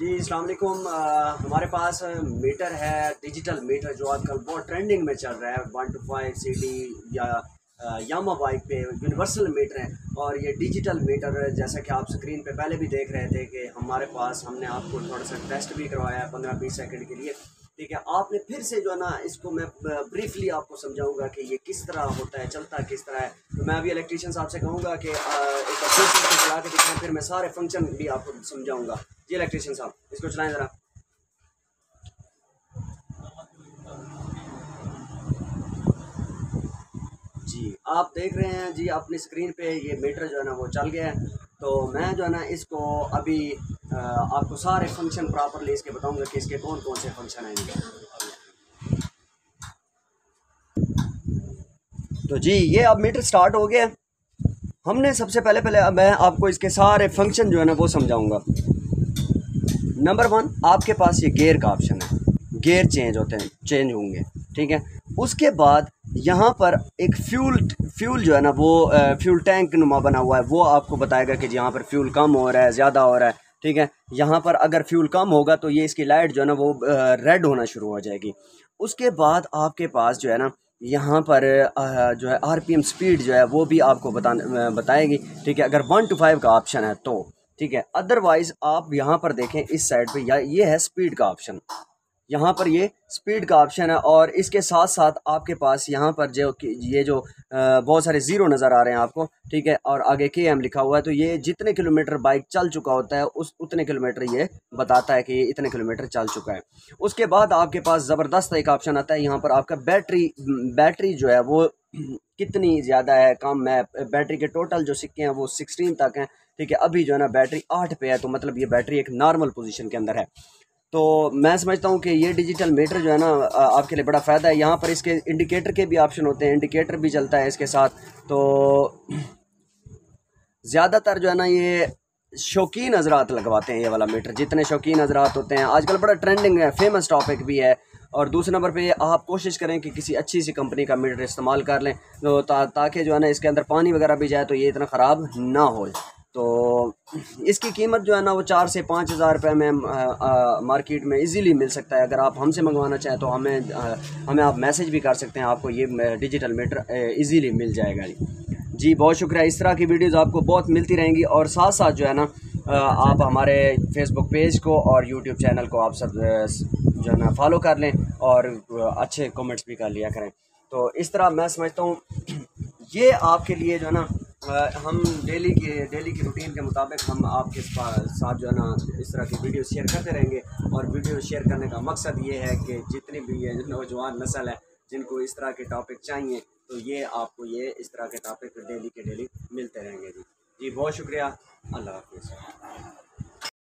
जी अस्सलाम वालेकुम। हमारे पास मीटर है, डिजिटल मीटर जो आजकल बहुत ट्रेंडिंग में चल रहा है। 125 CD या यामा बाइक पे यूनिवर्सल मीटर है। और ये डिजिटल मीटर जैसा कि आप स्क्रीन पे पहले भी देख रहे थे कि हमारे पास हमने आपको थोड़ा सा टेस्ट भी करवाया है 15-20 सेकंड के लिए। ठीक है, आपने फिर से जो है ना इसको मैं ब्रीफली आपको समझाऊंगा कि ये किस तरह होता है, चलता किस तरह है। तो मैं अभी इलेक्ट्रीशियन साहब से कहूँगा कि एक बार फिर चला के दिखाएं, फिर मैं सारे फंक्शन भी आपको समझाऊंगा। जी इलेक्ट्रीशियन साहब, इसको चलाएं ज़रा। जी आप देख रहे हैं जी अपनी स्क्रीन पे ये मीटर जो है ना वो चल गया है। तो मैं जो है ना इसको अभी आपको सारे फंक्शन प्रॉपरली इसके बताऊंगा कि इसके कौन कौन से फंक्शन हैं इनके। तो जी ये अब मीटर स्टार्ट हो गया है। हमने सबसे पहले पहले अब मैं आपको इसके सारे फंक्शन जो है ना वो समझाऊंगा। नंबर 1, आपके पास ये गियर का ऑप्शन है, गियर चेंज होते हैं, चेंज होंगे। ठीक है, उसके बाद यहाँ पर एक फ्यूल जो है ना वो फ्यूल टैंक नुमा बना हुआ है, वो आपको बताएगा कि यहाँ पर फ्यूल कम हो रहा है, ज़्यादा हो रहा है। ठीक है, यहाँ पर अगर फ्यूल कम होगा तो ये इसकी लाइट जो है ना वो रेड होना शुरू हो जाएगी। उसके बाद आपके पास जो है ना यहाँ पर जो है RPM स्पीड जो है वो भी आपको बताएगी। ठीक है, अगर 1 to 5 का ऑप्शन है तो ठीक है, अदरवाइज आप यहाँ पर देखें इस साइड पे ये है स्पीड का ऑप्शन। यहाँ पर ये स्पीड का ऑप्शन है और इसके साथ साथ आपके पास यहाँ पर जो ये जो बहुत सारे ज़ीरो नज़र आ रहे हैं आपको। ठीक है, और आगे KM लिखा हुआ है, तो ये जितने किलोमीटर बाइक चल चुका होता है उतने किलोमीटर ये बताता है कि ये इतने किलोमीटर चल चुका है। उसके बाद आपके पास ज़बरदस्त एक ऑप्शन आता है, यहाँ पर आपका बैटरी जो है वो कितनी ज़्यादा है, कम है। बैटरी के टोटल जो सिक्के हैं वो 16 तक हैं। ठीक है, अभी जो है ना बैटरी 8 पे है, तो मतलब ये बैटरी एक नॉर्मल पोजीशन के अंदर है। तो मैं समझता हूँ कि ये डिजिटल मीटर जो है ना आपके लिए बड़ा फ़ायदा है। यहाँ पर इसके इंडिकेटर के भी ऑप्शन होते हैं, इंडिकेटर भी चलता है इसके साथ। तो ज़्यादातर जो है ना ये शौकीन हजरात लगवाते हैं ये वाला मीटर, जितने शौकीन हजरात होते हैं। आजकल बड़ा ट्रेंडिंग है, फेमस टॉपिक भी है। और दूसरे नंबर पे आप कोशिश करें कि किसी अच्छी सी कंपनी का मीटर इस्तेमाल कर लें, तो ताकि जो है ना इसके अंदर पानी वगैरह भी जाए तो ये इतना ख़राब ना हो। तो इसकी कीमत जो है ना वो 4 से 5 हज़ार रुपये में मार्केट में इजीली मिल सकता है। अगर आप हमसे मंगवाना चाहें तो हमें आप मैसेज भी कर सकते हैं, आपको ये डिजिटल मीटर इजीली मिल जाएगा। जी बहुत शुक्रिया। इस तरह की वीडियोज़ आपको बहुत मिलती रहेंगी और साथ साथ जो है ना आप हमारे फेसबुक पेज को और यूट्यूब चैनल को आप सब जो है ना फॉलो कर लें और अच्छे कमेंट्स भी कर लिया करें। तो इस तरह मैं समझता हूँ ये आपके लिए जो है ना हम डेली की रूटीन के मुताबिक हम आपके साथ जो है ना इस तरह की वीडियो शेयर करते रहेंगे। और वीडियो शेयर करने का मकसद ये है कि जितनी भी ये नौजवान नस्ल है जिनको इस तरह के टॉपिक चाहिए, तो ये आपको ये इस तरह के टॉपिक डेली के डेली मिलते रहेंगे। जी बहुत शुक्रिया। अल्लाह हाफिज़।